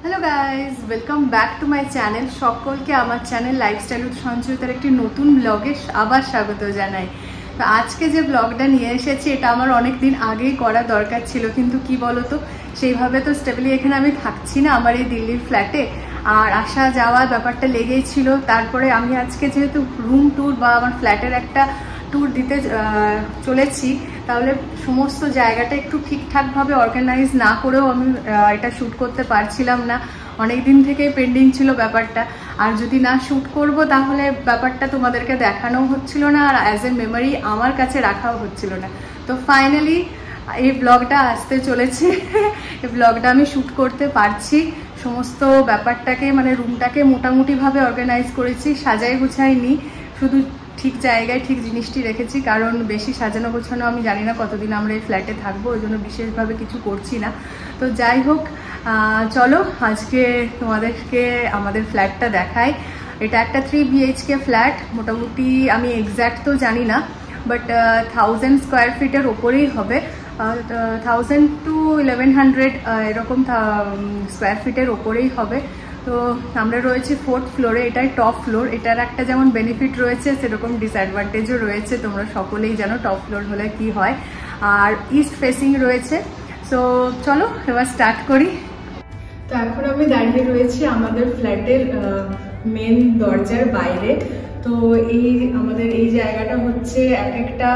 Hello guys, welcome back to my channel. সকলকে আমার channel lifestyle with সঞ্চয়িতার একটি নতুন ব্লগে আবার স্বাগত জানাই। তো আজকে যে ব্লগটা নিয়ে এসেছি এটা আমার অনেক দিন আগেই করা দরকার ছিল, কিন্তু কি বলতো, সেইভাবে তো স্টেবলি এখানে আমি থাকছি না আমার এই দিল্লির ফ্ল্যাটে, আর আসা যাওয়ার ব্যাপারটা লেগেই ছিল। তারপরে আমি আজকে যেহেতু রুম ট্যুর বা আমার ফ্ল্যাটের একটা ট্যুর দিতে চলেছি, তাহলে সমস্ত জায়গাটা একটু ঠিকঠাকভাবে অর্গানাইজ না করেও আমি এটা শ্যুট করতে পারছিলাম না। অনেক দিন থেকেই পেন্ডিং ছিল ব্যাপারটা, আর যদি না শ্যুট করব তাহলে ব্যাপারটা তোমাদেরকে দেখানোও হচ্ছিল না, আর অ্যাজ এ মেমোরি আমার কাছে রাখাও হচ্ছিল না। তো ফাইনালি এই ব্লগটা আসতে চলেছে। এই ব্লগটা আমি শ্যুট করতে পারছি। সমস্ত ব্যাপারটাকে মানে রুমটাকে মোটামুটিভাবে অর্গানাইজ করেছি, সাজাই গুছাইনি, শুধু ঠিক জায়গায় ঠিক জিনিসটি রেখেছি, কারণ বেশি সাজানো গোছানো আমি জানি না কতদিন আমরা এই ফ্ল্যাটে থাকবো, ওই জন্য বিশেষভাবে কিছু করছি না। তো যাই হোক, চলো আজকে তোমাদেরকে আমাদের ফ্ল্যাটটা দেখাই। এটা একটা 3 BHK ফ্ল্যাট। মোটামুটি আমি এক্স্যাক্ট তো জানি না, বাট 1000 স্কোয়ার ফিটের ওপরেই হবে। 1000 to 1100 এরকম স্কোয়ার ফিটের ওপরেই হবে। তো আমরা রয়েছি 4th ফ্লোরে, এটাই টপ ফ্লোর। এটার একটা যেমন বেনিফিট রয়েছে সেরকম ডিসঅ্যাডভান্টেজও রয়েছে, তোমরা সকলেই জানো টপ ফ্লোর হলে কি হয়। আর ইস্ট ফেসিং রয়েছে। সো চলো এবার স্টার্ট করি। তো এখন আমি দাঁড়িয়ে রয়েছি আমাদের ফ্ল্যাটের মেন দরজার বাইরে। তো এই আমাদের এই জায়গাটা হচ্ছে এক একটা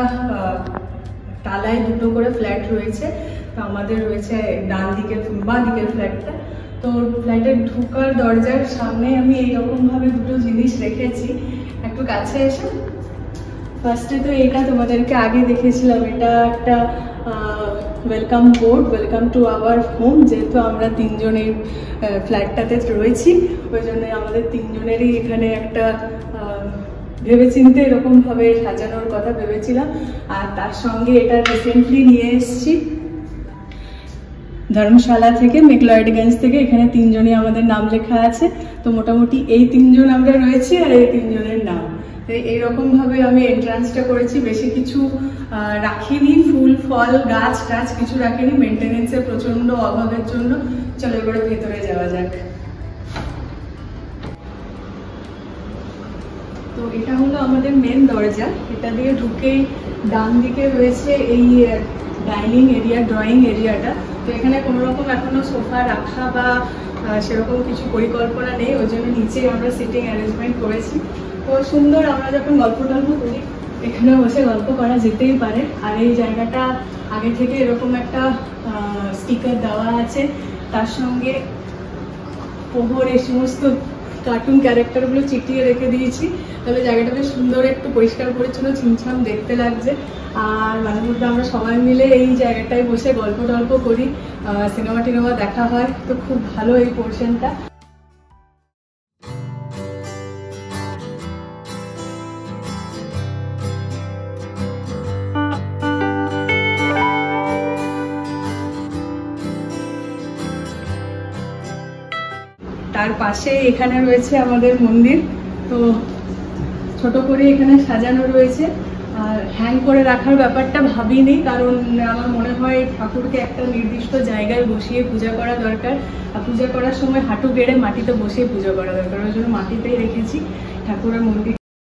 তালায় দুটো করে ফ্ল্যাট রয়েছে। তো আমাদের রয়েছে ডান দিকের বা দিকের ফ্ল্যাটটা। তো ফ্ল্যাটের ঢোকার দরজার সামনে আমি এইরকমভাবে দুটো জিনিস রেখেছি। একটু কাছে এসে ফার্স্টে তো এটা তোমাদেরকে আগে দেখেছিলাম, এটা একটা welcome board, welcome to our home. যেহেতু আমরা তিনজন এই ফ্ল্যাটটাতে রয়েছি, ওই জন্য আমাদের তিনজনেরই এখানে একটা ভেবেচিন্তে এরকমভাবে সাজানোর কথা ভেবেছিলাম। আর তার সঙ্গে এটা রিসেন্টলি নিয়ে এসেছি ধর্মশালা থেকে, মেঘলয়েডগঞ্জ থেকে। এখানে তিনজনই আমাদের নাম লেখা আছে। তো মোটামুটি এই তিনজন আমরা রয়েছি, আর এই তিনজনের নাম এইরকম ভাবে আমি এন্ট্রান্সটা করেছি। বেশি কিছু রাখিনি, ফুল ফল গাছ টাছ কিছু রাখিনি, মেনটেনেন্সের প্রচন্ড অভাবের জন্য। চলো এবারে ভেতরে যাওয়া যাক। তো এটা হলো আমাদের মেন দরজা। এটা দিয়ে ঢুকেই ডান দিকে রয়েছে এই ডাইনিং এরিয়া, ড্রয়িং এরিয়াটা। তো এখানে কোনো রকম এখনো সোফা রাখা বা সেরকম কিছু পরিকল্পনা নেই, ওই জন্য নিচেই আমরা সিটিং অ্যারেঞ্জমেন্ট করেছি। তো সুন্দর, আমরা যখন গল্প টল্প করি এখানে বসে গল্প করা যেতেই পারে। আর এই জায়গাটা আগে থেকে এরকম একটা স্টিকার দেওয়া আছে, তার সঙ্গে প্রহর এই সমস্ত কার্টুন ক্যারেক্টারগুলো চিটিয়ে রেখে দিয়েছি। তাহলে জায়গাটা বেশ সুন্দর, একটু পরিষ্কার পরিচ্ছন্ন ছিমছাম দেখতে লাগছে। আর মাঝে মধ্যে আমরা সবাই মিলে এই জায়গাটায় বসে গল্প টল্প করি, সিনেমা টিনেমা দেখা হয়। তো খুব ভালো এই পোর্শনটা। তার পাশে এখানে রয়েছে আমাদের মন্দির। তো ছোট করে এখানে সাজানো রয়েছে। আর হ্যাং করে রাখার ব্যাপারটা ভাবিনি, কারণ আমার মনে হয় ঠাকুরকে একটা নির্দিষ্ট জায়গায় বসিয়ে পূজা করা দরকার। আর পূজা করার সময় হাঁটু গেড়ে মাটিতে বসিয়ে পূজা করা দরকার, ওই জন্য মাটিতেই রেখেছি ঠাকুরের মন্দির।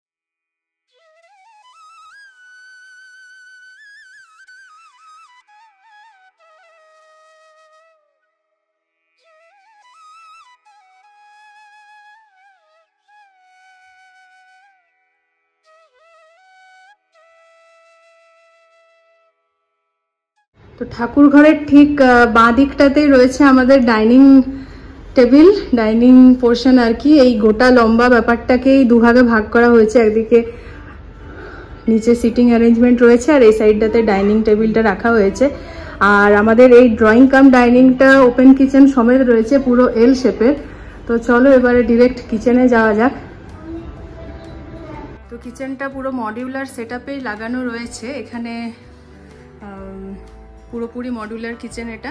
তো ঠাকুর ঘরের ঠিক বাঁ দিকটাতেই রয়েছে আমাদের ডাইনিং টেবিল, ডাইনিং পোর্শন আর কি। এই গোটা লম্বা ব্যাপারটাকেই দুভাগে ভাগ করা হয়েছে। একদিকে নিচে সিটিং অ্যারেঞ্জমেন্ট রয়েছে, আর এই সাইডটাতে ডাইনিং টেবিলটা রাখা হয়েছে। আর আমাদের এই ড্রয়িং কাম ডাইনিংটা ওপেন কিচেন সমেত রয়েছে, পুরো এল শেপের। তো চলো এবারে ডিরেক্ট কিচেনে যাওয়া যাক। তো কিচেনটা পুরো মডিউলার সেটআপেই লাগানো রয়েছে এখানে, পুরোপুরি মডিউলার কিচেন এটা।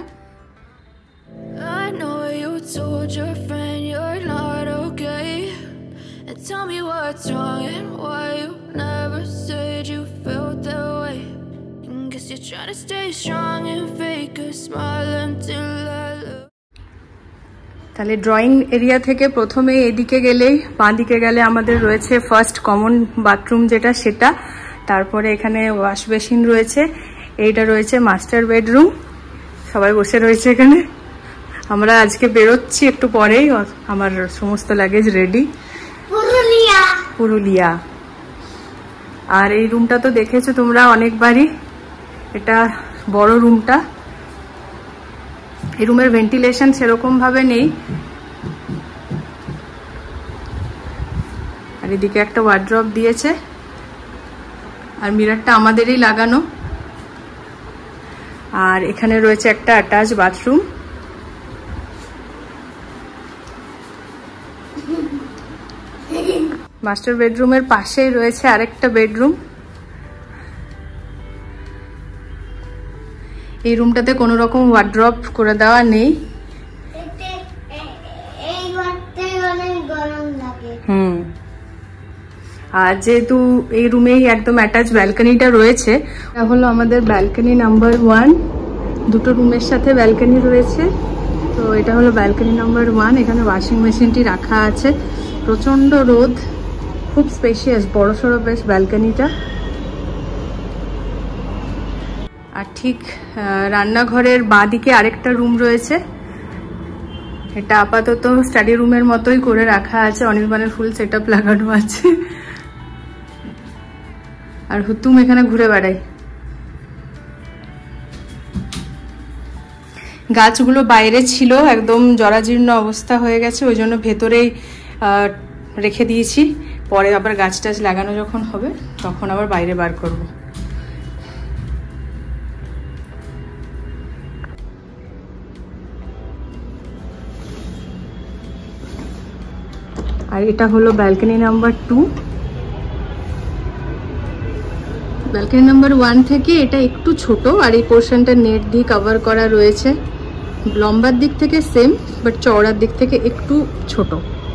I know you told your friend you're not okay, and tell me what's wrong and why you never said you felt that way. And guess you're trying to stay strong and fake a smile until I look. তাহলে drawing area থেকে প্রথমে এদিকে গেলেই বাঁ দিকে গেলে আমাদের রয়েছে ফার্স্ট কমন বাথরুম যেটা সেটা, তারপরে এখানে ওয়াশ বেসিন রয়েছে, এইটা রয়েছে মাস্টার বেডরুম, সবাই বসে রয়েছে এখানে। আমরা আজকে বেরোচ্ছি একটু পরেই, আমার সমস্ত লাগেজ রেডি, পুরুলিয়া। আর এই রুমটা তো দেখেছো তোমরা অনেকবারই, এটা বড় রুমটা। এই রুমের ভেন্টিলেশন সেরকম ভাবে নেই। আর এদিকে একটা ওয়ার্ড্রপ দিয়েছে, আর মিররটা আমাদেরই লাগানো। আর এখানে রয়েছে একটা অ্যাটাচ বাথরুম। মাস্টার বেডরুমের পাশেই রয়েছে আরেকটা বেডরুম। এই রুমটাতে কোনো রকম ওয়ার্ড্রপ করে দেওয়া নেই। আর যেহেতু এই রুমেই একদম অ্যাটাচ ব্যালকনিটা রয়েছে, এটা হলো আমাদের ব্যালকনি নাম্বার 1। দুটো রুমের সাথে ব্যালকনি রয়েছে, তো এটা হলো ব্যালকনি নাম্বার 1। এখানে ওয়াশিং মেশিনটি রাখা আছে। প্রচন্ড রোদ, খুব স্পেশিয়াস, বড়সড় বেশ ব্যালকনিটা। আর ঠিক রান্নাঘরের বাঁ দিকে আরেকটা রুম রয়েছে। এটা আপাতত স্টাডি রুমের মতোই করে রাখা আছে, অনির্বাণের ফুল সেটআপ লাগানো আছে। আর হুতুম এখানে ঘুরে বেড়ায়। গাছগুলো বাইরে ছিল, একদম জরাজীর্ণ অবস্থা হয়ে গেছে, ওই জন্য ভেতরেই রেখে দিয়েছি। পরে আবার গাছ টাছ লাগানো যখন হবে তখন আবার বাইরে বার করব। আর এটা হলো ব্যালকনি নাম্বার 2। ব্যালকনি নাম্বার 1 থেকে এটা একটু ছোট, আর এই পোর্শনটা নেট দিয়ে কভার করা রয়েছে। লম্বার দিক থেকে সেম, বাট চওড়ার দিক থেকে একটু ছোট।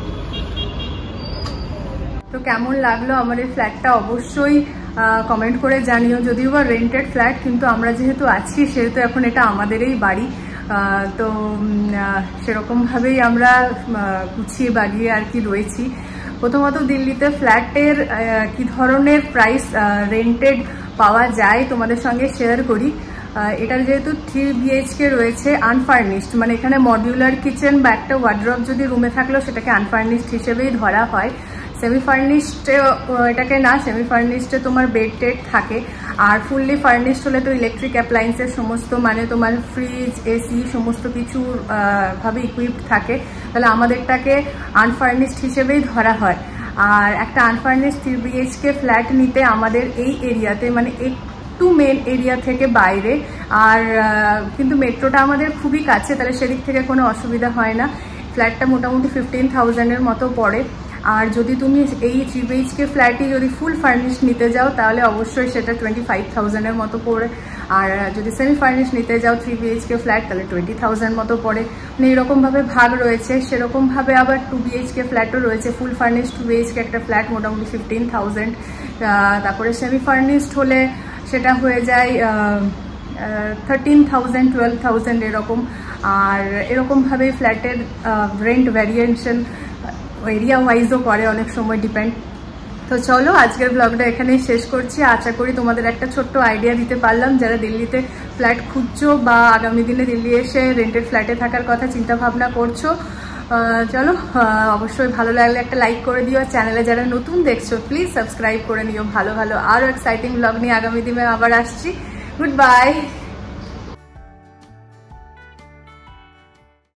তো কেমন লাগলো আমার এই ফ্ল্যাটটা অবশ্যই কমেন্ট করে জানিও। যদিও বা রেন্টেড ফ্ল্যাট, কিন্তু আমরা যেহেতু আছি সেহেতু এখন এটা আমাদেরই বাড়ি। তো সেরকমভাবেই আমরা গুছিয়ে বাগিয়ে আর কি রয়েছি। প্রথমত দিল্লিতে ফ্ল্যাটের কি ধরনের প্রাইস রেন্টেড পাওয়া যায় তোমাদের সঙ্গে শেয়ার করি। এটার যেহেতু 3 BHK রয়েছে আনফার্নিশড, মানে এখানে মডিউলার কিচেন বা একটা ওয়ার্ড্রপ যদি রুমে থাকলেও সেটাকে আনফার্নিশড হিসেবেই ধরা হয়। সেমি ফার্নিশডে এটাকে না, সেমি ফার্নিশডে তোমার বেড টেড থাকে। আর ফুললি ফার্নিশড হলে তো ইলেকট্রিক অ্যাপ্লায়েন্সের সমস্ত, মানে তোমার ফ্রিজ, এসি সমস্ত কিছু ভাবে ইকুইপড থাকে। তাহলে আমাদেরটাকে আনফার্নিশড হিসেবেই ধরা হয়। আর একটা আনফার্নিশড 3 BHK ফ্ল্যাট নিতে আমাদের এই এরিয়াতে, মানে একটু মেন এরিয়া থেকে বাইরে, আর কিন্তু মেট্রোটা আমাদের খুবই কাছে, তাহলে সেদিক থেকে কোনো অসুবিধা হয় না। ফ্ল্যাটটা মোটামুটি 15,000-এর মতো পড়ে। আর যদি তুমি এই 3 BHK ফ্ল্যাটই যদি ফুল ফার্নিশ নিতে যাও তাহলে অবশ্যই সেটা 25,000-এর মতো পড়ে। আর যদি সেমি ফার্নিশ নিতে যাও 3 BHK ফ্ল্যাট তাহলে 20,000 মতো পড়ে। মানে এরকমভাবে ভাগ রয়েছে। সেরকমভাবে আবার 2 BHK ফ্ল্যাটও রয়েছে। ফুল ফার্নিশ 2 BHK একটা ফ্ল্যাট মোটামুটি 15,000। তারপরে সেমি ফার্নিশড হলে সেটা হয়ে যায় 13,000, 12,000 এরকম। আর এরকমভাবে ফ্ল্যাটের রেন্ট ভ্যারিয়েশন এরিয়া ওয়াইজও করে, অনেক সময় ডিপেন্ড। তো চলো আজকের ব্লগটা এখানেই শেষ করছি। আশা করি তোমাদের একটা ছোট্ট আইডিয়া দিতে পারলাম যারা দিল্লিতে ফ্ল্যাট খুঁজছো বা আগামী দিনে দিল্লি এসে রেন্টেড ফ্ল্যাটে থাকার কথা চিন্তা ভাবনা করছো। চলো অবশ্যই ভালো লাগলে একটা লাইক করে দিও। চ্যানেলে যারা নতুন দেখছো প্লিজ সাবস্ক্রাইব করে নিও। ভালো ভালো আরও এক্সাইটিং ব্লগ নিয়ে আগামী দিনে আবার আসছি। Good by.